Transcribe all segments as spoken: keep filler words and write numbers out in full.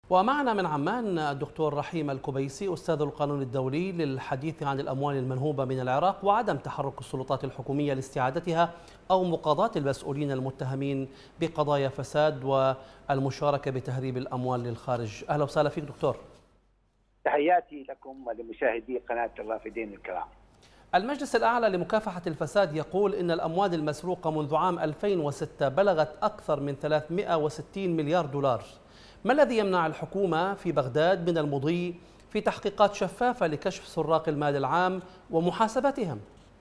ومعنا من عمان الدكتور رحيم الكبيسي أستاذ القانون الدولي للحديث عن الأموال المنهوبة من العراق وعدم تحرك السلطات الحكومية لاستعادتها أو مقاضاة المسؤولين المتهمين بقضايا فساد والمشاركة بتهريب الأموال للخارج. أهلا وسهلا فيك دكتور. تحياتي لكم ولمشاهدي قناة الرافدين الكرام. المجلس الأعلى لمكافحة الفساد يقول إن الأموال المسروقة منذ عام ألفين وستة بلغت أكثر من ثلاثمئة وستين مليار دولار. ما الذي يمنع الحكومة في بغداد من المضي في تحقيقات شفافة لكشف سراق المال العام ومحاسبتهم؟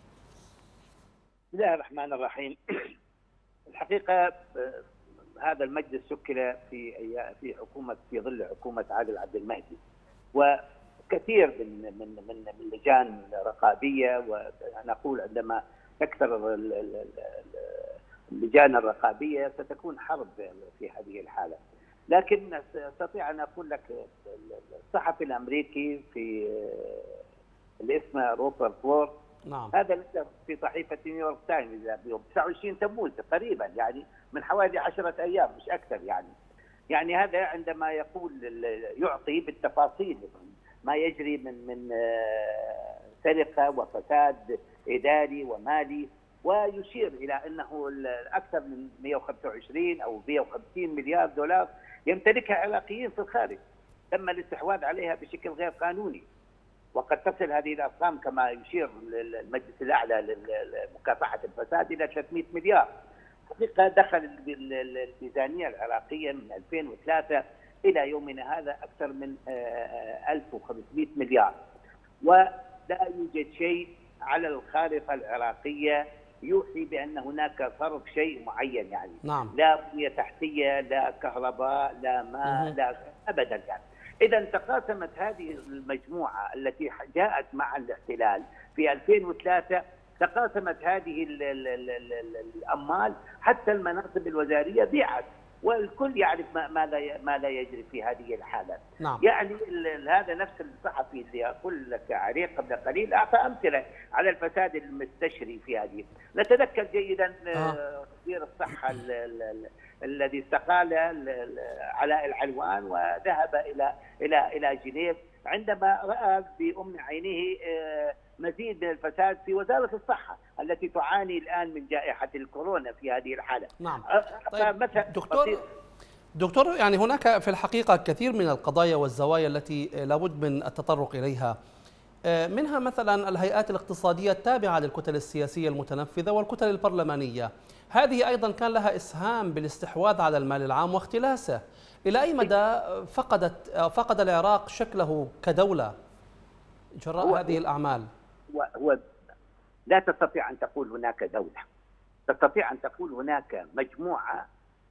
بسم الله الرحمن الرحيم. الحقيقة هذا المجلس شكل في في حكومة في ظل حكومة عادل عبد المهدي، وكثير من من من من لجان رقابية، ونقول عندما تكثر اللجان الرقابية ستكون حرب في هذه الحالة. لكن استطيع ان اقول لك الصحفي الامريكي في اللي اسمه روبرت وورد، نعم، هذا نشر في صحيفه نيويورك تايمز يوم تسعة وعشرين تموز تقريبا، يعني من حوالي عشرة ايام مش اكثر. يعني يعني هذا عندما يقول يعطي بالتفاصيل ما يجري من من سرقه وفساد اداري ومالي، ويشير الى انه اكثر من مئة وخمسة وعشرين او مئة وخمسين مليار دولار يمتلكها عراقيين في الخارج تم الاستحواذ عليها بشكل غير قانوني، وقد تصل هذه الارقام كما يشير المجلس الاعلى لمكافحه الفساد الى ثلاثمئة مليار. حقيقه دخل الميزانيه العراقيه من ألفين وثلاثة الى يومنا هذا اكثر من ألف وخمسمئة مليار، ولا يوجد شيء على الخارطه العراقيه يوحي بأن هناك صرف شيء معين. يعني نعم. لا بنية تحتية، لا كهرباء، لا ماء، لا أبدا. يعني إذا تقاسمت هذه المجموعة التي جاءت مع الاحتلال في ألفين وثلاثة، تقاسمت هذه ال ال ال ال الأموال حتى المناصب الوزارية بيعت، والكل يعرف ماذا ماذا يجري في هذه الحالة. نعم. يعني هذا نفس الصحفي اللي أقول لك عريق قبل قليل أعطى أمثلة على الفساد المستشري في هذه. نتذكر جيدا وزير الصحة ال ال الذي استقال علاء العلوان وذهب إلى إلى إلى جنيف عندما رأى بأم عينه مزيد من الفساد في وزارة الصحة التي تعاني الآن من جائحة الكورونا في هذه الحالة. نعم. طيب دكتور دكتور يعني هناك في الحقيقة كثير من القضايا والزوايا التي لابد من التطرق إليها، منها مثلا الهيئات الاقتصادية التابعة للكتل السياسية المتنفذة والكتل البرلمانية، هذه أيضا كان لها إسهام بالاستحواذ على المال العام واختلاسه. إلى أي مدى فقدت فقد العراق شكله كدولة جراء هذه الأعمال؟ هو لا تستطيع أن تقول هناك دولة، تستطيع أن تقول هناك مجموعة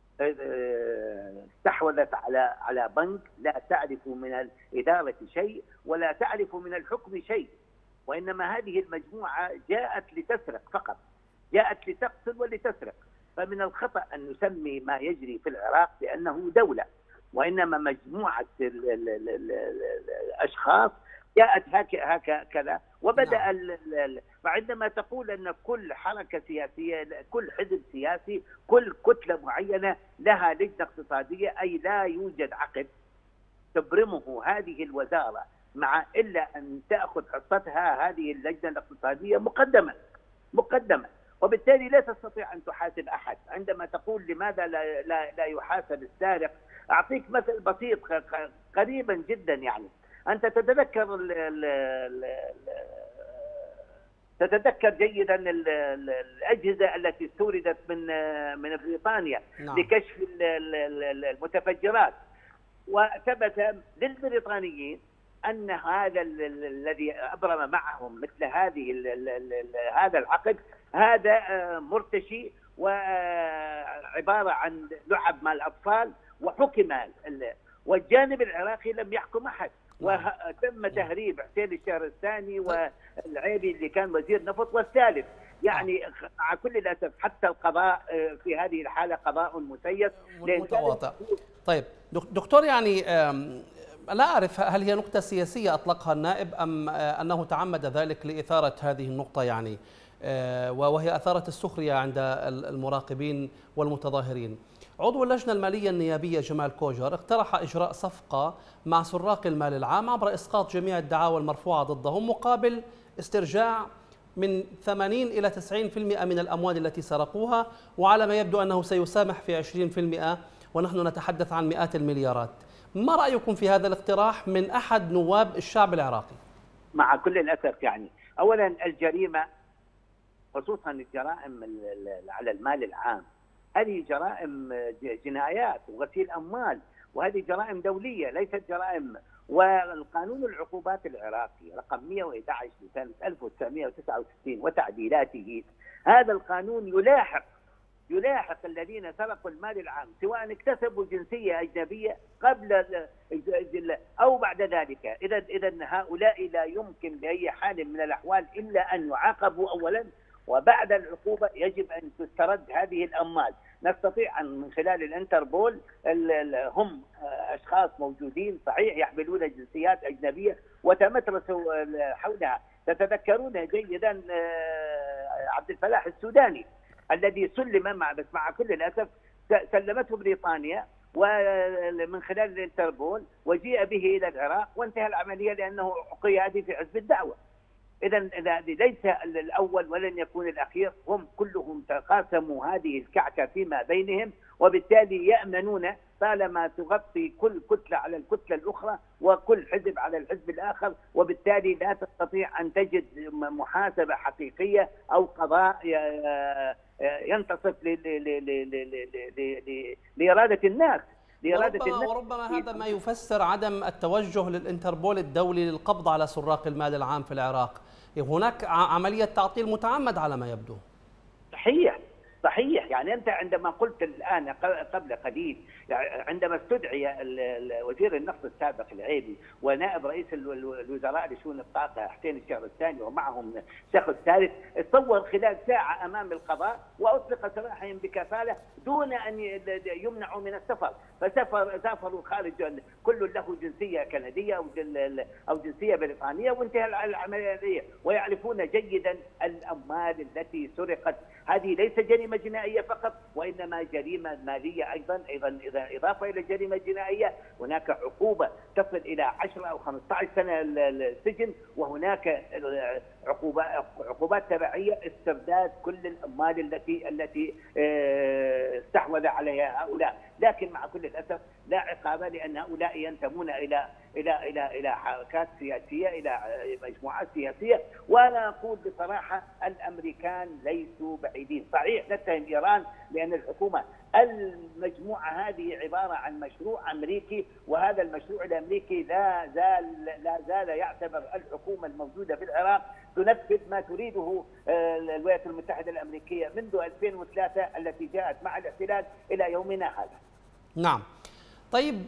استحوذت على على بنك لا تعرف من الإدارة شيء ولا تعرف من الحكم شيء، وإنما هذه المجموعة جاءت لتسرق فقط، جاءت لتقتل ولتسرق. فمن الخطأ أن نسمي ما يجري في العراق بأنه دولة، وإنما مجموعة الأشخاص جاءت هكذا وبدأ. نعم. فعندما تقول أن كل حركة سياسية، كل حزب سياسي، كل كتلة معينة لها لجنة اقتصادية، أي لا يوجد عقد تبرمه هذه الوزارة مع إلا أن تأخذ حصتها هذه اللجنة الاقتصادية مقدما مقدما وبالتالي لا تستطيع أن تحاسب أحد. عندما تقول لماذا لا, لا, لا يحاسب السارق، أعطيك مثل بسيط قريبا جدا. يعني أنت تتذكر ال ال ال تتذكر جيدا ال ال الأجهزة التي استوردت من من بريطانيا. نعم. لكشف المتفجرات، وثبت للبريطانيين أن هذا الذي أبرم معهم مثل هذه هذا العقد هذا مرتشي وعبارة عن لعب مع الأطفال، وحكم والجانب العراقي لم يحكم أحد، وتم تهريب حسين الشهرستاني والعيبي اللي كان وزير نفط والثالث. يعني مع كل الأسف حتى القضاء في هذه الحالة قضاء مسيس متواطئ. طيب دكتور، يعني لا أعرف هل هي نقطة سياسية أطلقها النائب أم أنه تعمد ذلك لإثارة هذه النقطة، يعني وهي أثارت السخرية عند المراقبين والمتظاهرين. عضو اللجنة المالية النيابية جمال كوجر اقترح إجراء صفقة مع سراق المال العام عبر إسقاط جميع الدعاوى المرفوعة ضدهم مقابل استرجاع من ثمانين إلى تسعين بالمئة من الأموال التي سرقوها، وعلى ما يبدو أنه سيسامح في عشرين بالمئة، ونحن نتحدث عن مئات المليارات. ما رأيكم في هذا الاقتراح من أحد نواب الشعب العراقي؟ مع كل الأسف يعني أولا الجريمة خصوصا الجرائم على المال العام هذه جرائم جنايات وغسيل أموال، وهذه جرائم دولية ليست جرائم. والقانون العقوبات العراقي رقم مئة وأحد عشر لسنة ألف وتسعمئة وتسعة وستين وتعديلاته، هذا القانون يلاحق يلاحق الذين سرقوا المال العام سواء اكتسبوا جنسية أجنبية قبل أو بعد ذلك. إذا إذا هؤلاء لا يمكن بأي حال من الأحوال إلا أن يعاقبوا أولا، وبعد العقوبة يجب أن تسترد هذه الأموال. نستطيع أن من خلال الانتربول هم أشخاص موجودين صحيح يحملون جنسيات أجنبية وتمترسوا حولها. تتذكرون جيدا عبد الفلاح السوداني الذي سلم مع بس مع كل الأسف سلمته بريطانيا ومن خلال الانتربول وجيء به إلى العراق وانتهى العملية لأنه قيادي في حزب الدعوة. إذا ليس الأول ولن يكون الأخير، هم كلهم تقاسموا هذه الكعكة فيما بينهم، وبالتالي يأمنون طالما تغطي كل كتلة على الكتلة الأخرى وكل حزب على الحزب الآخر، وبالتالي لا تستطيع أن تجد محاسبة حقيقية أو قضاء ينتصف لإرادة الناس. وربما, وربما هذا ما يفسر عدم التوجه للانتربول الدولي للقبض على سراق المال العام في العراق. هناك عملية تعطيل متعمد على ما يبدو. صحيح صحيح. يعني أنت عندما قلت الآن قبل قليل عندما استدعي وزير النفط السابق العيبي ونائب رئيس الوزراء لشؤون الطاقة حسين الشهر الثاني ومعهم شخص ثالث، تصور خلال ساعة أمام القضاء وأطلق سراحهم بكفالة دون أن يمنعوا من السفر، فسافر سافروا خارج كل له جنسية كندية أو أو جنسية بريطانية وانتهى العملية. ويعرفون جيدا الأموال التي سرقت هذه ليس جريمة جنائية فقط وإنما جريمة مالية أيضا. أيضا إذا إضافة إلى الجريمة الجنائية هناك عقوبة تصل إلى عشرة أو خمسة عشر سنة السجن، وهناك عقوبات عقوبات تبعية استرداد كل الأموال التي التي استحوذ عليها هؤلاء. لكن مع كل الأسف لا عقاب لأن هؤلاء ينتمون إلى إلى إلى إلى حركات سياسية إلى مجموعات سياسية. وأنا أقول بصراحة الأمريكان ليسوا بعيدين. صحيح نتهم إيران لأن الحكومة المجموعة هذه عبارة عن مشروع أمريكي، وهذا المشروع الأمريكي لا زال لا زال يعتبر الحكومة الموجودة في العراق تنفذ ما تريده الولايات المتحدة الأمريكية منذ ألفين وثلاثة التي جاءت مع الاحتلال إلى يومنا هذا. نعم. طيب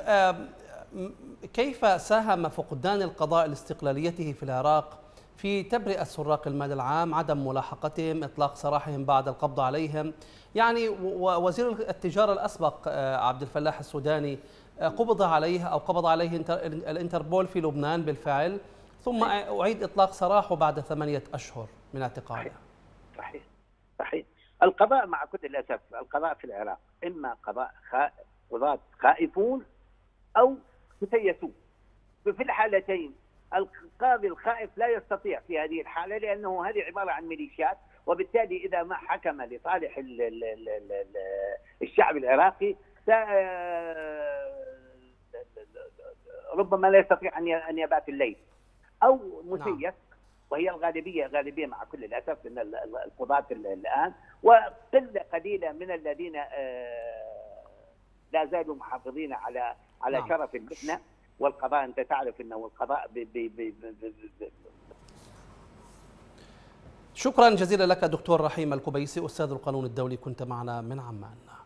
كيف ساهم فقدان القضاء لاستقلاليته في العراق في تبرئة سراق المال العام، عدم ملاحقتهم، إطلاق سراحهم بعد القبض عليهم؟ يعني وزير التجارة الأسبق عبد الفلاح السوداني قبض عليه أو قبض عليه الانتربول في لبنان بالفعل، ثم أعيد إطلاق سراحه بعد ثمانية أشهر من اعتقاله. صحيح صحيح. القضاء مع كل الأسف القضاء في العراق إما قضاء قضاة خائفون أو مسيسون. في الحالتين القاضي الخائف لا يستطيع في هذه الحالة لأنه هذه عبارة عن ميليشيات، وبالتالي إذا ما حكم لصالح الشعب العراقي ربما لا يستطيع أن يبات الليل، أو مسيس وهي الغالبية غالبية مع كل الأسف من القضاة الآن، وقلة قليلة من الذين لا زالوا محافظين على على نعم. شرف المهنة والقضاء. أنت تعرف أنه القضاء بي بي بي بي بي شكرا جزيلا لك دكتور رحيم الكبيسي أستاذ القانون الدولي، كنت معنا من عمان.